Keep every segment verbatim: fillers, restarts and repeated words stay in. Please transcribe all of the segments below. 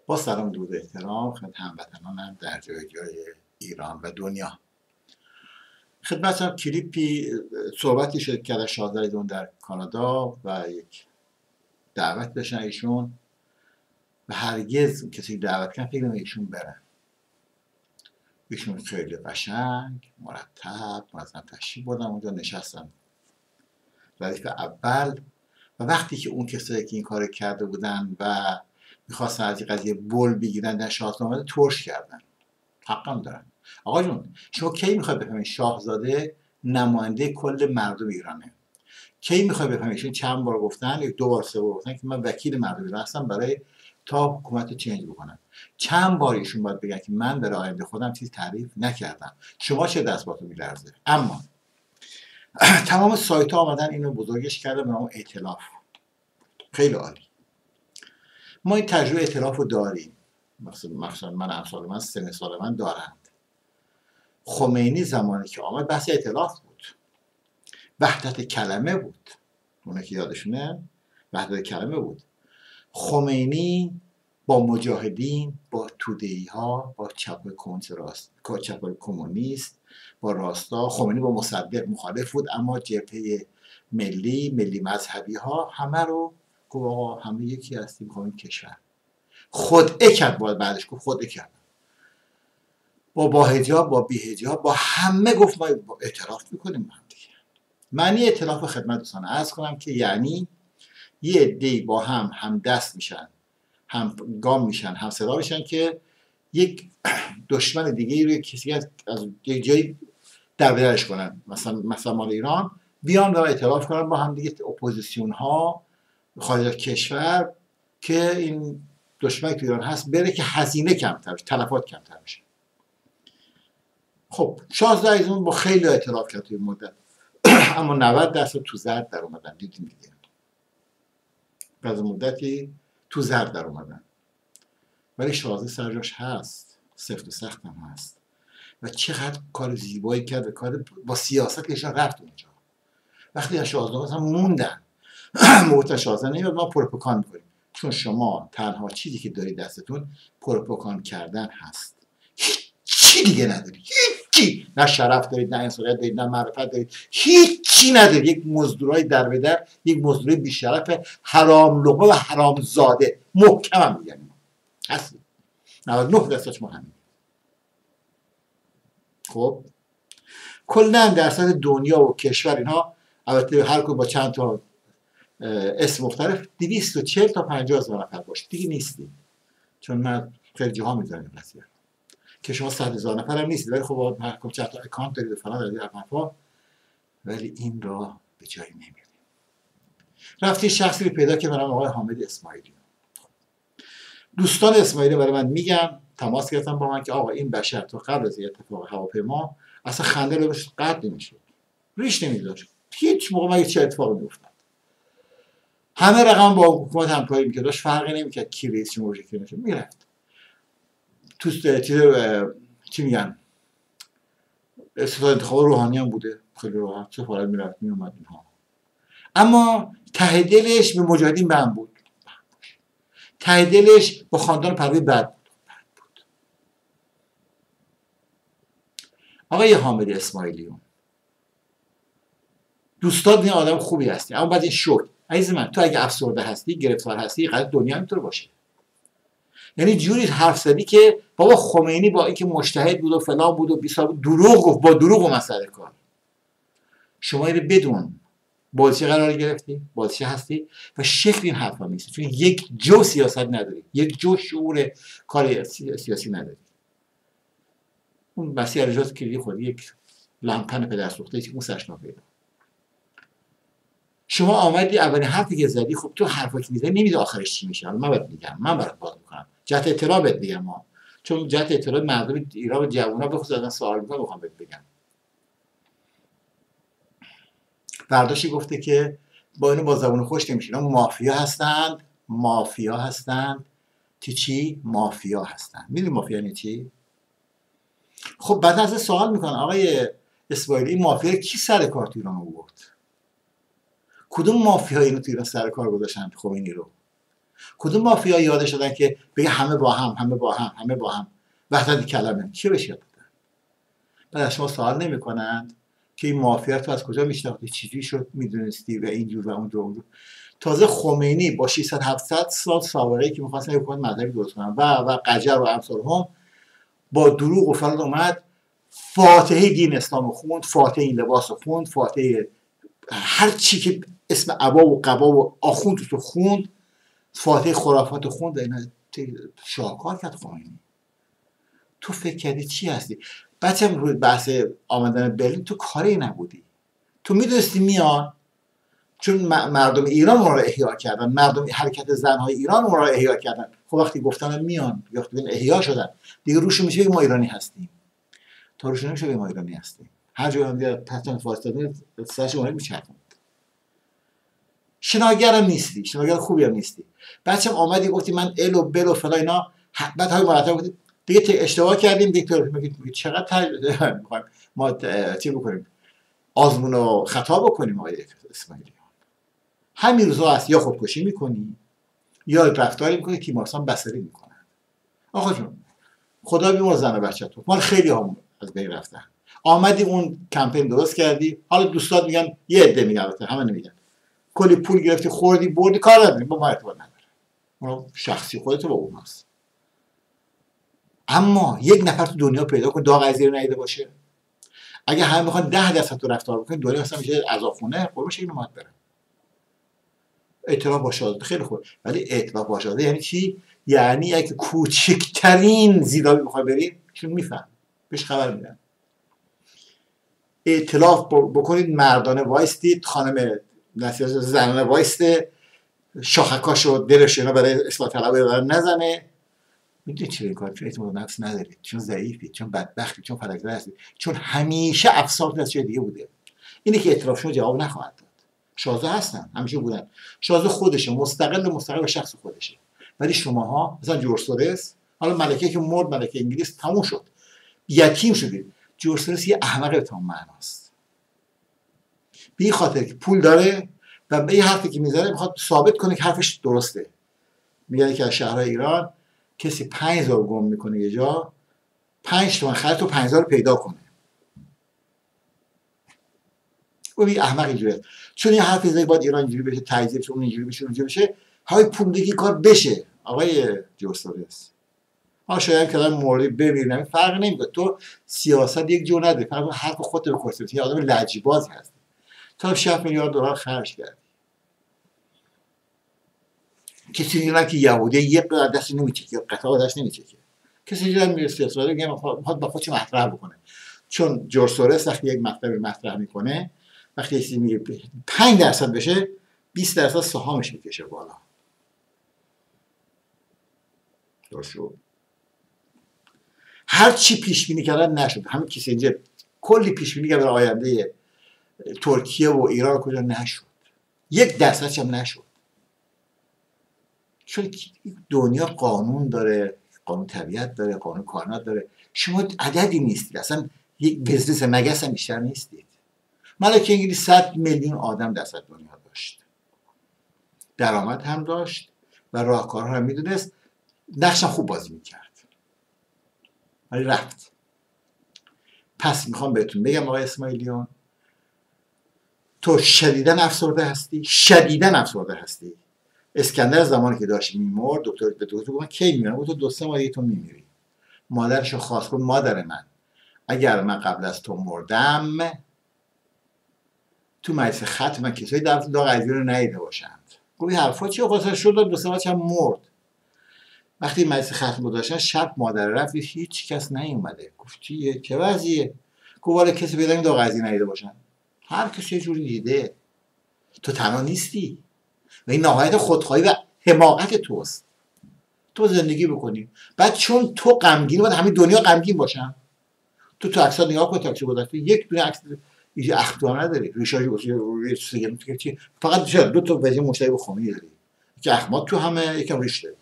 با سلام درود احترام خدمت هموطنانم در جای جای ایران و دنیا. خدمتتون کلیپی صحبتی شد که از شاهزاده در کانادا و یک دعوت داشتن ایشون و هرگز کسی دعوت کردن فکر نمی‌کنه ایشون برن. ایشون خیلی قشنگ مرتب منظم تشریف بردن اونجا نشستن ردیف اول و وقتی که اون کسایی که این کار کرده بودن و میخواستن از این قضیه بول بگیرن در شاهزاده ترش کردن. حقم دارن. آقا جون شما کی میخوای بفهمید شاهزاده نماینده کل مردم ایرانه؟ کی میخوای بفهمید؟ ایشون چند بار گفتن، یک دو بار سه بار گفتن که من وکیل مردم ایران هستم برای تا حکومت رو چنج بکنم. چند بار ایشون باید بگن که من برای آینده خودم چیز تعریف نکردم. شما چه دست باتون میلرزه؟ اما تمام سایت ها آمدن اینو بزرگش کردن به نام ائتلاف. خیلی عالی. ما این تجربه ائتلاف رو داریم. مثلا من امثال من سن سال من دارند. خمینی زمانی که آمد بحث ائتلاف بود، وحدت کلمه بود، اونه که یادشونه وحدت کلمه بود. خمینی با مجاهدین، با توده‌ای ها، با چپ کمونیست، چپ کمونیست، با راستا، خمینی با مصدق مخالف بود، اما جبهه ملی ملی مذهبی ها همه رو گفت آقا همه یکی هستیم، خمینی کشور خودعه کرد. باید بعدش گفت خودعه کرد، با با حجاب با بی حجاب با همه گفت ما اعتراف میکنیم با هم دیگه. معنی ائتلاف خدمت دوستان عرض کنم که یعنی یه عده‌ای با هم هم دست میشن، هم گام میشن، هم صدا میشن که یک دشمن دیگه روی کسی از از یک جایی دربدرش کنن. مثلا مثلا مال ایران بیان و ائتلاف کنن با هم دیگه، اپوزیسیون ها خارج از کشور، که این دشمنی که ایران هست بره که هزینه کمتر بشه، تلفات کمتر بشه. خب شاهزاده ایزون با خیلی ائتلاف کرد توی مدت اما نود درصد تو زرد در اومدن. دیدیم دیگه بعد مدتی تو زرد در اومدن، ولی شاهزاده سرجاش هست، سفت و سخت هم هست و چقدر کار زیبایی کرد و کار با سیاست که رفت اونجا. وقتی از شاهزاده هم موندن موقع شاهزاده نمیاد ما پروپاگاند میکنیم، چون شما تنها چیزی که داری دستتون پروپاگاند کردن هست، هیچی دیگه نداری، هیچی. نه شرف دارید، نه انسانیت دارید، نه معرفت دارید، هیچی ندارید. یک مزدورای در به در، یک مزدورای بیشرف حرام لقمه و حرام زاده. محکم هم میگن هستی. نود و نه درصد ما همین. خب کلا در سطح دنیا و کشور اینها البته هر کدوم با چند تا اسم مختلف دویست و چهل تا پنجاه هزار نفر باشه دیگه نیستی، چون من خیلی جاها میذارم این قضیه که شما صد هزار نفر هم نیستید، ولی خب هر کدوم چند تا اکانت دارید و فلان دارید حرفا، ولی این را به جایی نمیریم. رفتی شخصی رو پیدا که برام آقای حامد اسماعیلی. دوستان اسماعیلی برای من میگن، تماس گرفتن با من که آقا این بشر تو قبل از اتفاق هواپیما اصلا خنده رو بهش قطع نمیشد، ریش نمیذاشت، هیچ موقع مگه چه اتفاقی میافتاد. همه رقم با حکومت همکاری میکرد، داشت فرقی نمیکرد کی رئیس جمهور کی نشه، میرفت تو چیز چی میگن استاد انتخاب روحانی هم بوده، خیلی راحت سفارت میرفت میومد اینها. اما ته دلش به مجاهدین بند بود، ته دلش با خاندان پرویز بد بود. آقای حامد اسماعیلیون دوستان این آدم خوبی هستی، اما بعد این شد عزیز من، تو اگه افسرده هستی، گرفتار هستی، قضیه دنیا اینطور باشه. یعنی جوری حرف زدی که بابا خمینی با اینکه مجتهد بود و فلان بود و بیسا دروغ گفت، با دروغ و مسئله کار. شما اینو بدون بازیچه قرار گرفتی، بازیچه هستی و شکل این حرفا نیست، چون یک جو سیاست نداری، یک جو شعور کار سیاسی نداری. اون مسیح علیزاده که خود یک لامپن پدر سوخته که اون سرش ناپیدا. شما آمدی اولین حرفی که زدی، خب تو حرفا که میزنی نمیده آخرش چی میشه. من برات میگم، من برات باز میکنم، جهت اطلاع بهت میگم ما، چون جهت اطلاع مردم ایران و جوونا بخصوص از سوال میکنن، میخوام بهت بگم. برداشتی گفته که با اینو با زبون خوش نمیشه، اینا مافیا هستند، مافیا هستند. چی چی؟ مافیا هستند. میدونی مافیا یعنی چی؟ خب بعد از سوال میکنن آقای اسماعیلی مافیا کی سر کار تو ایران آورد؟ کدوم مافیا اینو تو ایران سر کار گذاشتن خمینی رو؟ کدوم مافیا یادش دادن که بگه همه با هم همه با هم همه با هم وحدت کلمه؟ کی بهش یاد دادن؟ بعد از شما سوال نمی‌کنند که این مافیا تو از کجا میشناختی، چجوری شد میدونستی و اینجور و اونجور اونجور. تازه خمینی با ششصد هفتصد سال سابقه‌ای که می‌خواستن حکومت مذهبی درست کنن و و قجر و امثالهم، با دروغ و فلان اومد فاتحه دین اسلام خوند، فاتحه این لباس خوند، فاتحه هر چی که اسم عبا و قبا و آخوند تو خوند، فاتحه خرافات خوند. اینا شاهکار کرد خمینی. تو فکر کردی چی هستی؟ بچه هم روی بحث آمدن برلین تو کاری نبودی، تو میدونستی میان، چون مردم ایران اون را احیا کردن، مردم حرکت زنهای ایران اون را احیا کردن. خب وقتی گفتن میان، وقتی احیا شدن دیگه روش میشه ما ایرانی هستیم. تا روش نمیشه ما ایرانی هستیم. هر جا هم دیگه پتن فاستادین سرش اون میچرخوند. شناگر هم نیستی، شناگر خوبی هم نیستی. بچه هم آمدی گفتی من ال و بل و فلا اینا، بعد های مرتب گفتی دیگه اشتباه کردیم دیگه. میگید چقدر میخوایم ما چی بکنیم، آزمون و خطا بکنیم آقای اسماعیلیان. همین روزا هست یا خودکشی میکنی یا رفتاری میکنی که تیمارسان بصری میکنن. آقا جون خدا بیمار زن و بچه تو، ما خیلی هم از بین رفتن. آمدی اون کمپین درست کردی، حالا دوستات میگن یه عده میگن، همه نمیگن، کلی پول گرفتی خوردی بردی، کار نداری، با ما ارتباط نداره، اون شخصی خودت با اون هست. اما یک نفر تو دنیا پیدا کن داغ از زیر نیده باشه. اگه همه میخوان ده درصد تو رفتار بکنن، دنیا اصلا میشه عذابخونه. قربون شکل اومد برم. ائتلاف با شاهزاده خیلی خوب، ولی ائتلاف با شاهزاده یعنی چی؟ یعنی اگه کوچکترین زیرابی بخوای برید چون میفهم بهش خبر میدن. ائتلاف بکنید مردانه وایستید، خانم نصیر زنانه وایسته، شاخکاشو درش اینا برای اصلاح طلبه دارن نزنه. میدونید چرا این کار؟ چون اعتماد نفس ندارید، چون ضعیفید، چون بدبختید، چون فلک زده هستید، چون همیشه افسار از چیز دیگه بوده. اینه که ائتلاف شما جواب نخواهد داد. شازده هستن، همیشه بودن. شازده خودشه، مستقل مستقل به شخص خودشه. ولی شماها مثلا جورج سورس، حالا ملکه که مرد، ملکه انگلیس تموم شد، یتیم شدید. جورج سورس یه احمق به تمام معناست. به این خاطر که پول داره و به این حرفی که میزنه میخواد ثابت کنه که حرفش درسته. میگه که از شهرهای ایران کسی پنج هزار گم میکنه یه جا، پنج تومن خرج تو پنج هزار پیدا کنه. اون یه احمق اینجوریه. چون یه حرفی زدی باید ایران اینجوری بشه، تجزیه بشه، اون اینجوری بشه، اونجوری بشه، های پولدگی کار بشه. آقای جورسوریس ها شاید که آدم موردی بمیرنم فرق نمیکنه. تو سیاست یک جو نداری، فقط حرف خودت رو کشتی. یه آدم لجبازی هست. تا شصت میلیارد دلار خرج کرد. کسی میگه که یهودی یک قطعه دست نمیچکه، قطعه دست نمیچکه. کسی دیگه میگه سیاست میگه میخواد با خودش مطرح بکنه. چون جورج سورس وقتی یک مطلب مطرح میکنه، وقتی کسی میگه پنج درصد بشه، بیست درصد سهامش میکشه بالا. درست شد. هر چی پیش بینی کردن نشد. همین کیسینجر کلی پیش بینی کرد برای آینده ترکیه و ایران کجا نشد. یک درصدش هم نشد. چون دنیا قانون داره، قانون طبیعت داره، قانون کائنات داره. شما عددی نیستید، اصلا یک بزنس مگس هم بیشتر نیستید. ملکه انگلیس صد میلیون آدم در صد دنیا داشت، درآمد هم داشت و راهکارها هم میدونست، نقش هم خوب بازی میکرد، ولی رفت. پس میخوام بهتون بگم آقای اسماعیلیون، تو شدیداً افسرده هستی، شدیداً افسرده هستی. اسکندر زمانی که داشت میمرد، دکتر به دکتر گفت کی میمیرم؟ تو دو سه ماه دیگه تو میمیری. مادرشو خواست، گفت مادر من اگر من قبل از تو مردم، تو مجلس ختم من کسایی دفت داغ از رو ندیده باشند. گفت این حرفا چیه؟ خواست شد دو سه ماه هم مرد. وقتی مجلس ختم گذاشتن شب مادر رفت، هیچ کس نیومده. گفت چیه؟ چه وضعیه؟ گفت والا کسی پیدا داغ از ندیده باشند. هر کسی یه جوری دیده. تو تنها نیستی. و این نهایت خودخواهی و حماقت توست. تو زندگی بکنی. بعد چون تو غمگینی، باید همین دنیا غمگین باشن. تو تو عکسات نگاه کن، تاکسی گذاشته یک دونه عکس اینجا اخطار نداری. ریشاژ روی سیگار تو فقط چرا دو تا وجه مشتری با خمینی داری. که احمد تو همه یکم ریش داری.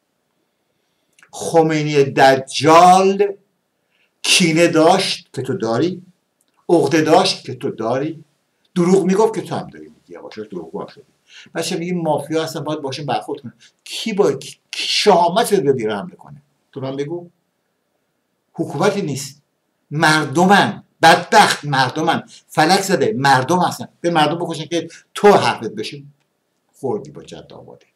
خمینی دجال کینه داشت که تو داری، عقده داشت که تو داری، دروغ میگفت که تو هم داری میگی. آقا چرا دروغ گفت؟ بچه میگیم مافیا هستن باید باشون برخورد کنن. کی با شهامت رو به ایران حمله کنه؟ تو من بگو. حکومتی نیست، مردمن، بدبخت مردمن، فلک زده مردم هستن. به مردم بکشن که تو حرفت بشین خوردی با جد آبادی.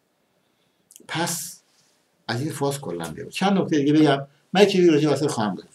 پس از این فاز کلا بیارم. چند نکته دیگه بگم. من چیزی راجع به خواهم گفت.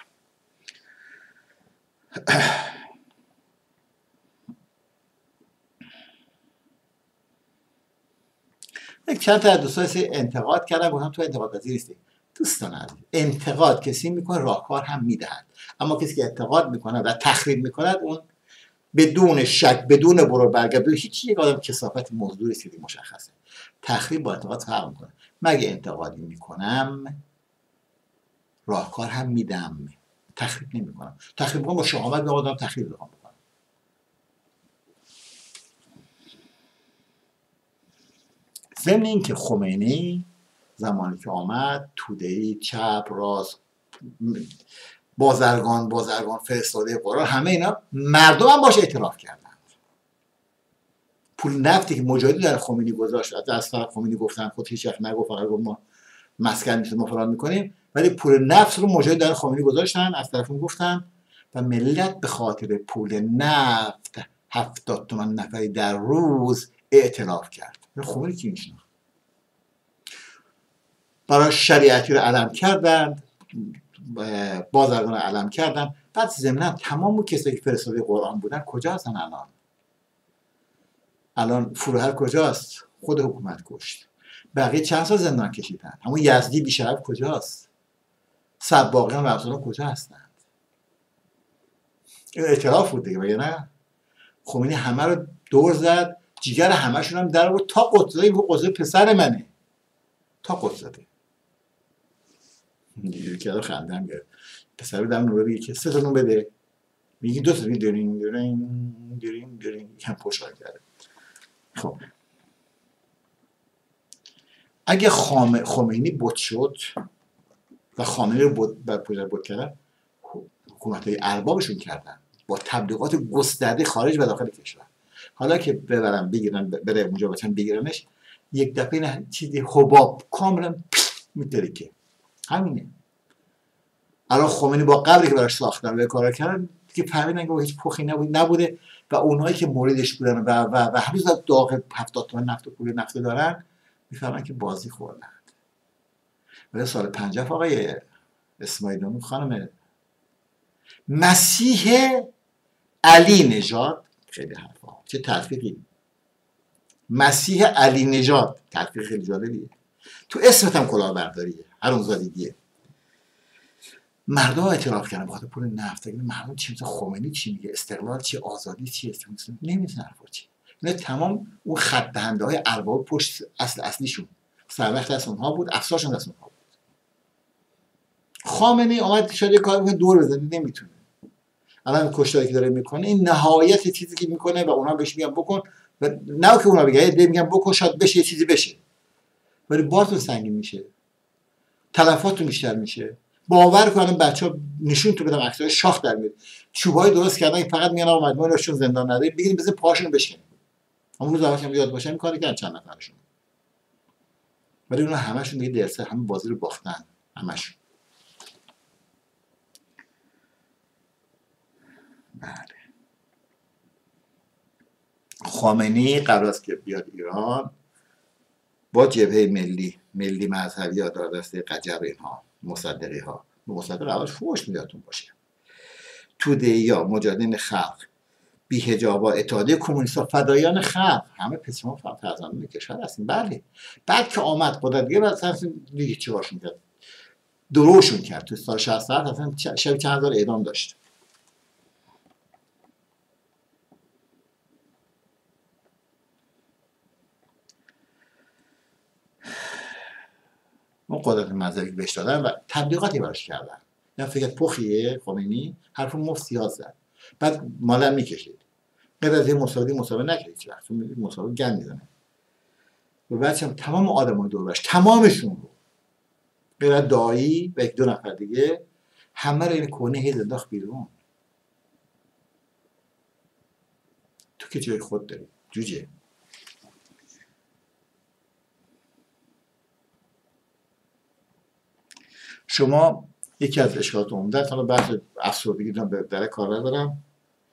چند تا دوستان انتقاد کردن، گفتم تو انتقاد پذیر نیستی. دوستان عزیز، انتقاد کسی میکنه راهکار هم میدهد، اما کسی که انتقاد میکنه و تخریب میکنه اون بدون شک بدون برو برگرد هیچ یک آدم کثافت موضوعی سیدی مشخصه. تخریب با انتقاد فرق میکنه. مگه انتقادی میکنم راهکار هم میدم، تخریب نمیکنم. تخریب میکنم با شهامت به آدم تخریب میکنم. ضمن این که خمینی زمانی که آمد توده‌ای چپ راست بازرگان بازرگان فرستاده قرار همه اینا مردم هم باشه اعتراف کردند. پول نفتی که مجاهدی در خمینی گذاشت از طرف خمینی گفتن خود هیچ وقت نگفت فقط گفت ما مسکن نیست ما فلان میکنیم، ولی پول نفت رو مجاهد در خمینی گذاشتن از طرف اون گفتن و ملت به خاطر پول نفت هفتاد تومن نفری در روز اعتراف کرد. خمینی کی میشناخت؟ برای شریعتی رو علم کردند، بازرگان رو علم کردن. بعد ضمناً تمام اون کسایی که فرستاده قرآن بودن کجا هستن الان؟ الان فروهر کجاست؟ خود حکومت کشت. بقیه چند سال زندان کشیدن. همون یزدی بیشرف کجاست؟ سباقیان و افسران کجا هستند؟ این اعتراف بود دیگه، مگه نه؟ خمینی همه رو دور زد، جیگر همشون هم در آورد تا قطزه. این قطزه پسر منه، تا قطزه دیگه که خندم گرفت. پسر بدم نوره بگی که سه تا نون بده، میگی دو تا، میگی داریم داریم داریم داریم کم پشتار کرده. خب اگه خمینی بت شد و خامنه‌ای رو بت بت کردن، حکومت‌های اربابشون کردن با تبلیغات گسترده خارج و داخل کشور. حالا که ببرن بگیرن بره اونجا بچن بگیرنش، یک دفعه نه چیزی حباب کاملا میترکه. همینه. الان خمینی با قبلی که براش ساختن و کارا کردن که فهمیدن که هیچ پخی نبود نبوده و اونهایی که موردش بودن و و و هنوز داغ هفتاد تومن نفت و پول نفت دارن میفهمن که بازی خوردن. ولی سال پنجاه آقای اسماعیل خانم مسیح علی نژاد، خیلی حرفا چه تلفیقی، مسیح علی نژاد، تلفیق خیلی جالبیه، تو اسمت هم کلاهبرداریه، حرومزادگیه. مردم اعتراف کردن بخاطر پول نفت. مردم چی میگه؟ خمینی چی میگه؟ استقلال چی؟ آزادی چیه؟ نمیدونن حرفا چی. اینا تمام اون خط دهنده های ارباب پشت اصل اصلیشون سروقت از اونها بود، افسارشون از اونها بود. خامنه‌ای اومد شده کار میکنه دور بزنه، نمیتونه. الان کشتاری که داره میکنه این نهایت چیزی که میکنه و اونا بهش میگن بکن و نه که اونا بگن ده میگن بکن شاید بشه یه چیزی بشه، ولی بارتون سنگین میشه، تلفاتون بیشتر میشه. باور کنم بچه‌ها نشون تو بدم عکسای شاخ در میاد، چوبای درست کردن فقط میان آقا مجموعهشون زندان نده بگین بزن پاشونو بشکنیم. همون روز اولش یاد باشه این کارو کردن چند نفرشون، ولی اونا همشون دیگه درسه همه بازی رو باختن همشون. بله. خامنه‌ای قبل از که بیاد ایران با جبهه ملی ملی مذهبی یا دار دسته قجر اینها مصدقی ها مصدق اولش فوش میداتون باشه توده یا مجاهدین خلق بی‌حجابا اتحادیه کمونیست‌ها فدایان خلق همه پسما فرزندان کشور هستیم. بله. بعد که آمد قدرتگیر بعد دیگه چیکارشون کرد؟ دروشون کرد. تو سال شصت و هفت اصلا شب چند هزار اعدام داشت. اون قدرت مذهبی بهش دادن و تبلیغاتی براش کردن. یا فکر پخیه خمینی حرف مفت سیاست زد. بعد مالم میکشید. غیر از این مسابقه مسابقه نکرد هیچ وقت. مسابقه گند میزنه. و بعدش هم تمام آدمای دور برش تمامشون رو غیر از دایی و یک دو نفر دیگه همه رو این کونه هیز انداخت بیرون. تو که جای خود داری جوجه. شما یکی از اشکالات عمده، حالا بحث افسردگی رو به در کار دارم،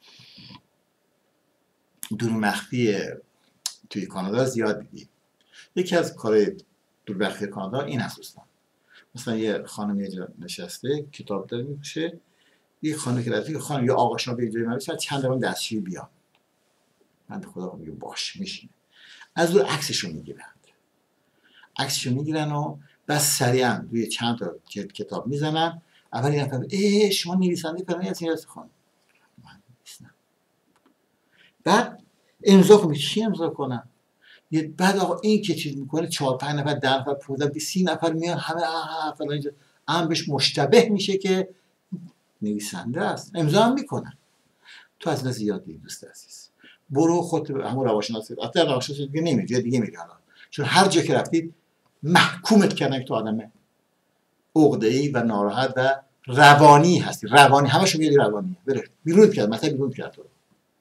دور مخفی توی کانادا زیاد دیدید. یکی از کارهای دور مخفی کانادا این هست، مثلا یه خانم یه جا نشسته کتاب داره می‌پوشه، یه خانم که رفته خانم یا آقا شما به اینجوری نمیشه چند دقیقه دستشویی بیا، من خدا میگم باش میشینه، از دور عکسشو میگیرن عکسشو میگیرن و بس سریعا روی چند تا کتاب میزنن. اول یه نفر ای شما نویسنده فلانی هستین؟ هست خانم من نیستم. بعد امضا کنم. چی امضا کنم؟ بعد آقا این که چیز میکنه چهار پنج نفر ده نفر پانزده سی نفر میان همه آه فلان اینجا هم بهش مشتبه میشه که نویسنده است، امضا هم میکنن. تو از اینا زیاد دیدی دوست عزیز، برو خودت همون روانشناسی حتی روانشناسی دیگه نمیری دیگه میری الان، چون هر جا که رفتید محکومت کردن که تو آدم عقده‌ای و ناراحت و روانی هستی، روانی همشو میگی روانیه، بره بیرون کرد مثلا بیرون کرد تو.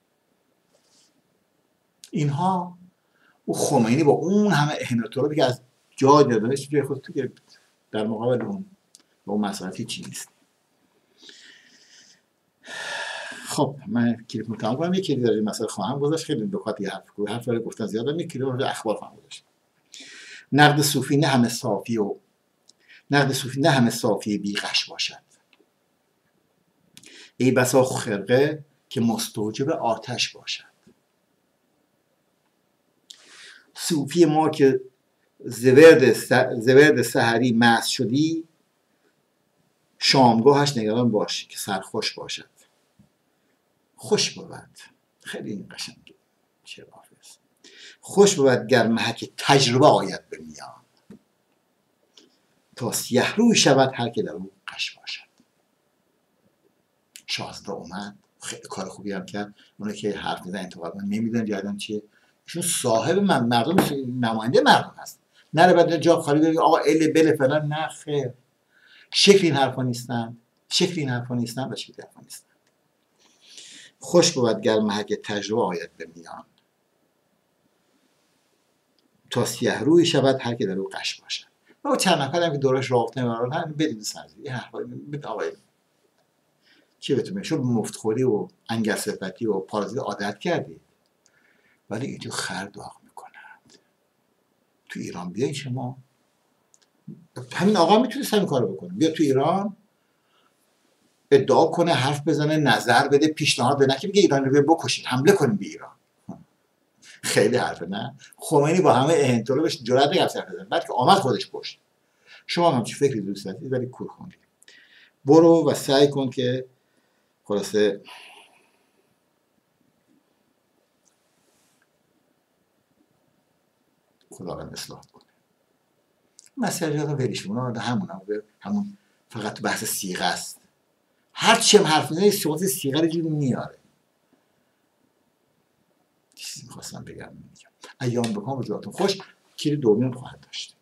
اینها او خمینی با اون همه اهانت‌ها که از جا دادنش جای خودت که در مقابل اون با اون مسئله چی نیست. خب من کلیپ متهم کنم، یک کلیپ در این مسئله خواهم گذاشت، خیلی نکات یه حرف حرف داره گفتن زیاده، یک کلیپ رو اخبار خواهم گذاشت. نقد صوفی نه همه صافی و نقد صوفی نه همه صافی بیغش باشد، ای بسا خرقه که مستوجب آتش باشد. صوفی ما که زورد زورد سحری مست شدی، شامگاهش نگران باش که سرخوش باشد. خوش بود، خیلی این قشنگه، چه حافظ. خوش بود گر محک تجربه آید به میان، تا سیه روی شود هر که در او قش باشد. شازده اومد، خیلی کار خوبی هم کرد. اونه که حرف میزن انتقاد من نمیدونن جایدن چیه، ایشون صاحب من مردم، نماینده مردم هست، نره بعد جا خالی بگه آقا ال بل فلان. نه خیر، شکل این حرفا نیستن، شکل این حرفا نیستن و شکل حرفا نیستن. خوش بود گر محک تجربه آید به میان، تا سیه روی شود هر که در او قش باشد. و چند نفر هم که دورش رافته نمیارن هم بدید سنزی یه حرفایی بید آقای چی بهتون شو مفتخوری و انگل صفتی و پارازیت عادت کردی، ولی اینجا خر داغ میکنند. تو ایران بیاین شما، همین آقا میتونه همین کارو بکنه، بیا تو ایران ادعا کنه، حرف بزنه، نظر بده، پیشنهاد بده، که بگه ایران رو بکشید، حمله کنیم به ایران. خیلی حرفه نه؟ خمینی با همه اهانت‌ها بهش جرأت نکرد حرف بزنه، بعد که آمد خودش پشت. شما هم چه فکری دوست دارید ولی کور خوندی. برو و سعی کن که خلاصه خداوند اصلاح کنه. مسئله رو ولیش اونا همون هم همون فقط تو بحث صیغه است. هر چی هم حرف میزنه صحبت صیغه رو جور میاره. چیزی میخواستم بگم میگم. ایام بکن روزاتون خوش. کلی دومیم خواهد داشت.